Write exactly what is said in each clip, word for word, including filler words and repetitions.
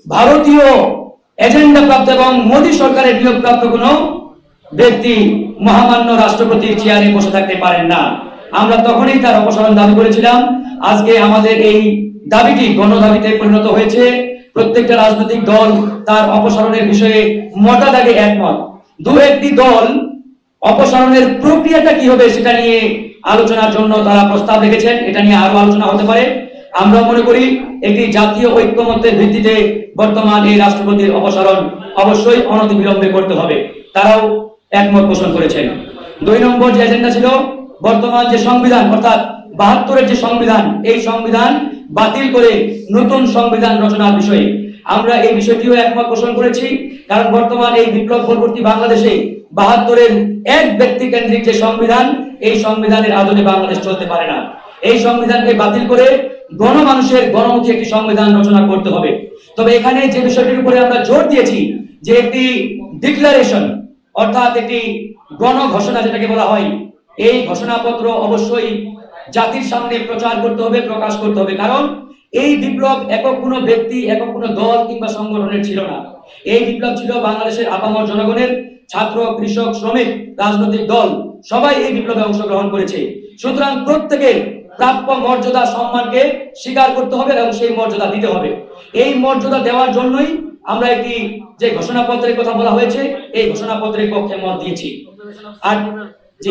ভারতীয় এজেন্ডা প্রাপ্ত এবং মোদী সরকারের নিয়োগ প্রাপ্ত কোনো ব্যক্তি মহামান্য রাষ্ট্রপতির চেয়ারে বসে থাকতে পারেন না। আমরা তখনই তার অপসারণ দাবি করেছিলাম। আজকে আমাদের এই দাবিটি গণদাবিতে পরিণত হয়েছে। প্রত্যেকটা রাজনৈতিক দল তার অপসারণের বিষয়ে মোটা দাগে একমত। দু একটি দল অপসারণের প্রক্রিয়াটা কি হবে সেটা নিয়ে আলোচনার জন্য তারা প্রস্তাব রেখেছেন। এটা নিয়ে আরো আলোচনা হতে পারে। আমরা মনে করি একটি জাতীয় ঐক্যমত্যের ভিত্তিতে বর্তমান এই রাষ্ট্রপতির অপসারণ অবশ্যই অনতিবিলম্বে করতে হবে। তারাও একমত পোষণ করেছেন। দুই নম্বর যে এজেন্ডা ছিল, বর্তমান যে সংবিধান অর্থাৎ বাহাত্তরের যে সংবিধান, এই সংবিধান বাতিল করে নতুন সংবিধান রচনার বিষয়ে আমরা এই বিষয়টিও একমত পোষণ করেছি। কারণ বর্তমান এই বিপ্লব পরবর্তী বাংলাদেশে বাহাত্তরের এক ব্যক্তি কেন্দ্রিক যে সংবিধান, এই সংবিধানের আদলে বাংলাদেশ চলতে পারে না। এই সংবিধানকে বাতিল করে গণমানুষের গণমুখী একটি সংবিধান রচনা করতে হবে। তবে এখানে যে বিষয়টির উপরে আমরা জোর দিয়েছি যে একটি ডিক্লারেশন অর্থাৎ একটি গণ ঘোষণা যেটাকে বলা হয়, এই ঘোষণাপত্র অবশ্যই জাতির সামনে প্রচার করতে হবে, প্রকাশ করতে হবে। কারণ এই বিপ্লব একক কোনো ব্যক্তি, একক কোনো দল কিংবা সংগঠনের ছিল না। এই বিপ্লব ছিল বাংলাদেশের আপামর জনগণের। ছাত্র, কৃষক, শ্রমিক, রাজনৈতিক দল সবাই এই বিপ্লবে অংশগ্রহণ করেছে। সুতরাং প্রত্যেকের প্রাপ্য মর্যাদা সম্মানকে স্বীকার করতে হবে এবং সেই মর্যাদা দিতে হবে। এই মর্যাদা দেওয়ার জন্যই আমরা একটি যে ঘোষণাপত্রের কথা বলা হয়েছে, এই ঘোষণাপত্রের পক্ষে মত দিয়েছি। আর জি,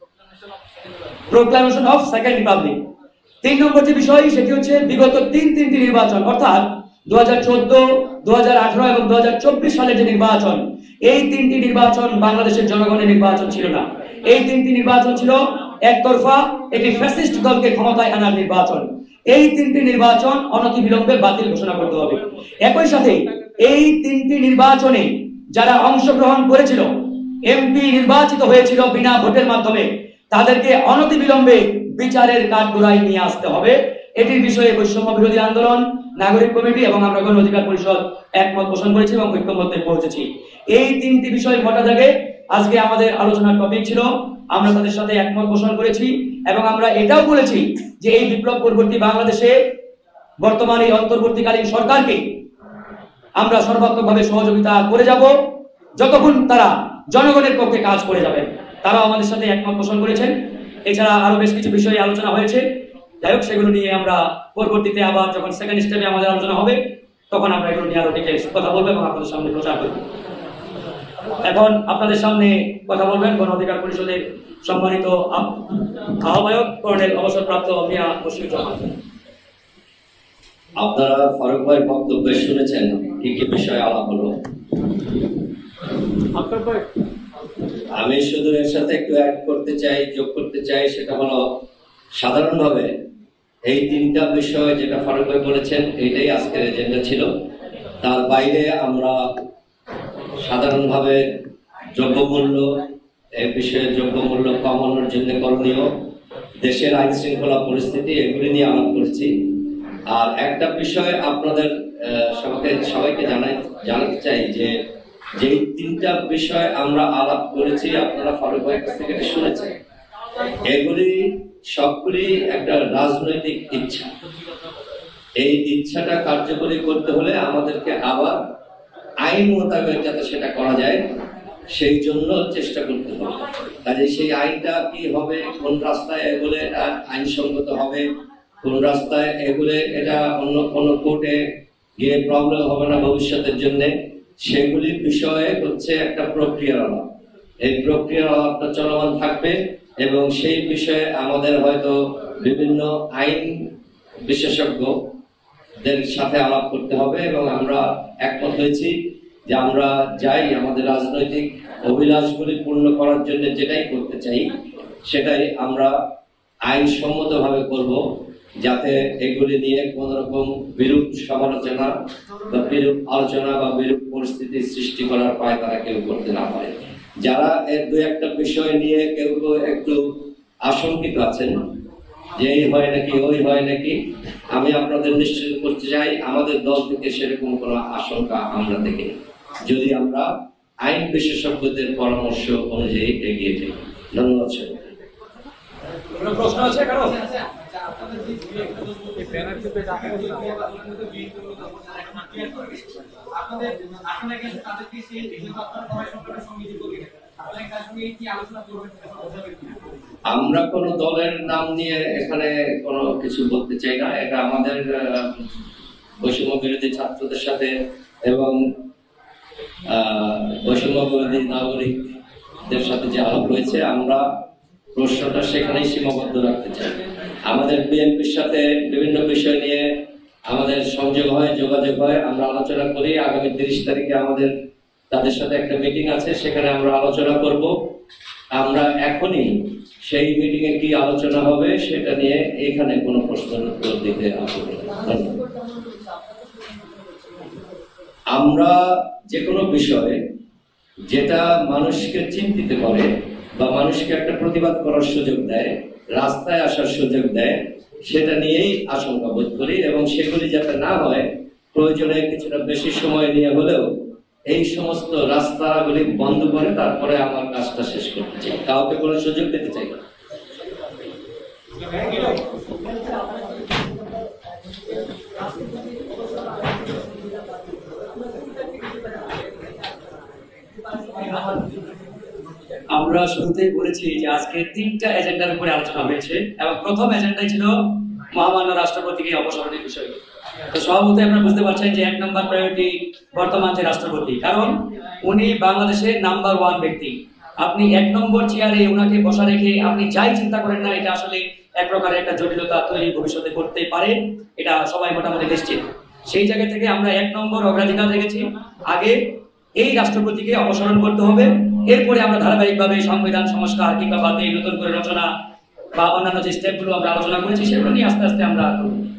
প্রোক্লামেশন অফ সেকেন্ড রিপাবলিক। তিন নম্বর যে বিষয় সেটি হচ্ছে বিগত তিন তিনটি নির্বাচন অর্থাৎ দু হাজার চোদ্দ, দু হাজার আঠারো এবং দু হাজার চব্বিশ সালের যে নির্বাচন, এই তিনটি নির্বাচন বাংলাদেশের জনগণের নির্বাচন ছিল না। এই তিনটি নির্বাচন ছিল একতরফা একটি ফ্যাসিস্ট দলকে ক্ষমতায় আনার নির্বাচন। এই তিনটি নির্বাচন অনতিবিলম্বে বাতিল ঘোষণা করতে হবে। একই সাথে এই তিনটি নির্বাচনে যারা অংশগ্রহণ করেছিল, এমপি নির্বাচিত হয়েছিল বিনা ভোটের মাধ্যমে, তাদেরকে অনতিবিলম্বে বিচারের কাঠগড়ায় নিয়ে আসতে হবে। এটির বিষয়ে বৈষম্য বিরোধী আন্দোলন, নাগরিক কমিটি এবং আমরা গণ অধিকার পরিষদ একমত পোষণ করেছি এবং ঐক্যমত্যে পৌঁছেছি। এই তিনটি বিষয় মোটা দাগে আজকে আমাদের আলোচনার টপিক ছিল। আমরা তাদের সাথে একমত পোষণ করেছি এবং আমরা এটাও বলেছি যে এই বিপ্লব পরবর্তী বাংলাদেশে বর্তমান এই অন্তর্বর্তীকালীন সরকারকে আমরা সর্বাত্মকভাবে সহযোগিতা করে যাব যতক্ষণ তারা জনগণের পক্ষে কাজ করে যাবেন। তারাও আমাদের সাথে একমত পোষণ করেছেন। এছাড়া আরো বেশ কিছু বিষয়ে আলোচনা হয়েছে। যাই হোক, সেগুলো নিয়ে আমরা পরবর্তীতে আবার যখন সেকেন্ড স্টেপে আমাদের আলোচনা হবে তখন আমরা এগুলো নিয়ে আরো ডিটেইলস কথা বলবো এবং আপনাদের সামনে প্রচার করব। এখন আপনাদের সামনে কথা বলবেন গণ অধিকার পরিষদের সম্মানিত আহ্বায়ক কর্নেল অবসরপ্রাপ্ত মিয়া মুশফিকুজ্জামান। আপনারা ফারুক ভাইয়ের বক্তব্য শুনেছেন, কি কি বিষয়ে আলাপ হলো। আমি শুধু এর সাথে একটু অ্যাড করতে চাই, যোগ করতে চাই, সেটা হলো সাধারণভাবে এই তিনটা বিষয় যেটা ফারুক ভাই বলেছেন এইটাই আজকের এজেন্ডা ছিল। তার বাইরে আমরা সাধারণভাবে দ্রব্যমূল্য এই বিষয়ে দ্রব্যমূল্য কমানোর জন্য করণীয়, দেশের আইন শৃঙ্খলা পরিস্থিতি, এগুলি নিয়ে আলাপ করেছি। আর একটা বিষয় আপনাদের সবাইকে সবাইকে জানাই জানাতে চাই যে যেই তিনটা বিষয় আমরা আলাপ করেছি আপনারা ফারুক ভাইয়ের কাছ থেকে শুনেছেন, এগুলি সবগুলি একটা রাজনৈতিক ইচ্ছা। এই ইচ্ছাটা কার্যকরী করতে হলে আমাদেরকে আবার আইন মোতাবেক যাতে সেটা করা যায় সেই জন্য চেষ্টা করতে হবে। কাজে সেই আইনটা কি হবে, কোন রাস্তায় এগুলো আইনসঙ্গত হবে, কোন রাস্তায় এগুলো এটা অন্য কোনো কোর্টে গিয়ে প্রবলেম হবে না ভবিষ্যতের জন্য, সেগুলির বিষয়ে হচ্ছে একটা প্রক্রিয়ার আলাপ। এই প্রক্রিয়ার আলাপটা চলমান থাকবে এবং সেই বিষয়ে আমাদের হয়তো বিভিন্ন আইন বিশেষজ্ঞদের সাথে আলাপ করতে হবে এবং আমরা একমত হয়েছি যে আমরা যাই আমাদের রাজনৈতিক অভিলাষগুলি পূর্ণ করার জন্য যেটাই করতে চাই সেটাই আমরা আইনসম্মত ভাবে করব, যাতে এগুলি নিয়ে কোন রকম বিরূপ সমালোচনা বা বিরূপ আলোচনা বা বিরূপ পরিস্থিতি সৃষ্টি করার পায় তারা কেউ করতে না পারে। যারা এর দু একটা বিষয় নিয়ে কেউ কেউ একটু আশঙ্কিত আছেন যে এই হয় নাকি ওই হয় নাকি, আমি আপনাদের নিশ্চিত করতে চাই আমাদের দল থেকে সেরকম কোনো আশঙ্কা আমরা দেখি না, যদি আমরা আইন বিশেষজ্ঞদের পরামর্শ অনুযায়ী এগিয়ে যাই। ধন্যবাদ। প্রশ্ন আছে কারো? আমরা কোন দলের নাম নিয়ে এখানে কোনো কিছু বলতে চাই না। এটা আমাদের বৈষম্য বিরোধী ছাত্রদের সাথে এবং বৈষম্য বিরোধী নাগরিকদের সাথে যে আলাপ হয়েছে, আমরা প্রশ্নটা সেখানেই সীমাবদ্ধ রাখতে চাই। আমাদের বিএনপির সাথে বিভিন্ন বিষয় নিয়ে আমাদের সংযোগ হয়, যোগাযোগ হয়, আমরা আলোচনা করি। আগামী তিরিশ তারিখে আমাদের তাদের সাথে একটা মিটিং আছে, সেখানে আমরা আলোচনা করব। আমরা এখনই সেই মিটিং এ কি আলোচনা হবে সেটা নিয়ে এখানে কোনো প্রশ্নের উত্তর দিতে আসবে না। আমরা যে কোনো বিষয়ে যেটা মানুষকে চিন্তিত করে বা মানুষকে একটা প্রতিবাদ করার সুযোগ দেয়, রাস্তায় আসার সুযোগ দেয়, সেটা নিয়েই আশঙ্কা বোধ করি। এবং সেগুলি যাতে না হয়, প্রয়োজনে কিছুটা বেশি সময় নিয়ে হলেও এই সমস্ত রাস্তাগুলি বন্ধ করে তারপরে আমার কাজটা শেষ করতে চাই, কাউকে কোনো সুযোগ দিতে চাই না। আমরা শুরুতেই বলেছি যে আজকে তিনটা এজেন্ডার উপরে আলোচনা হয়েছে এবং প্রথম এজেন্ডাই ছিল মহামান্য রাষ্ট্রপতিকে অপসারণের বিষয়। তো সভাপতি আপনারা বুঝতে পারছেন যে এক নম্বর প্রায়োরিটি বর্তমান যে রাষ্ট্রপতি, কারণ উনি বাংলাদেশের নাম্বার ওয়ান ব্যক্তি। আপনি এক নম্বর চেয়ারে ওনাকে বসা রেখে আপনি যাই চিন্তা করেন না, এটা আসলে এক প্রকারের একটা জটিলতা তৈরি ভবিষ্যতে করতে পারে, এটা সবাই মোটামুটি নিশ্চিত। সেই জায়গা থেকে আমরা এক নম্বর অগ্রাধিকার রেখেছি, আগে এই রাষ্ট্রপতিকে অপসারণ করতে হবে। এরপরে আমরা ধারাবাহিকভাবে সংবিধান সংস্কার কিংবা বাতিল, নতুন করে রচনা বা অন্যান্য যে স্টেপগুলো আমরা আলোচনা করেছি সেগুলো নিয়ে আস্তে আস্তে আমরা